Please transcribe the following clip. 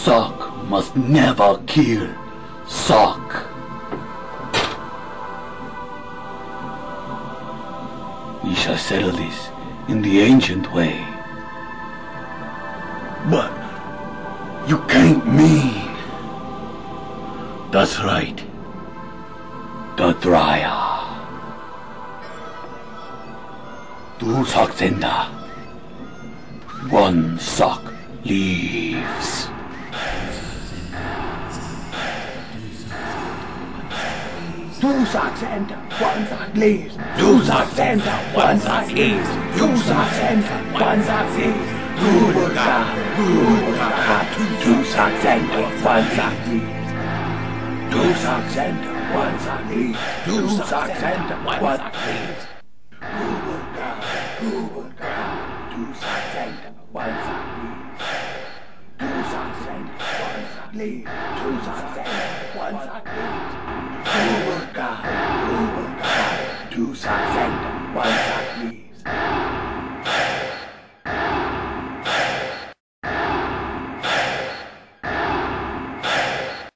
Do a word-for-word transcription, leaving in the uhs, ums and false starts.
Sock must never kill Sock. We shall settle this in the ancient way. But you can't mean. That's right. The Dryer. Two socks enter. One sock leaves. Two socks enter, one sock leaves. Two socks enter, one sock leaves. Two socks enter, one sock leaves. Two socks enter, one sock leaves. Two socks enter, one sock leaves. Two socks enter, one sock leaves. Two socks enter, one sock leaves. Two socks enter, one sock leaves. Two socks enter, one sock leaves. Two socks enter, one sock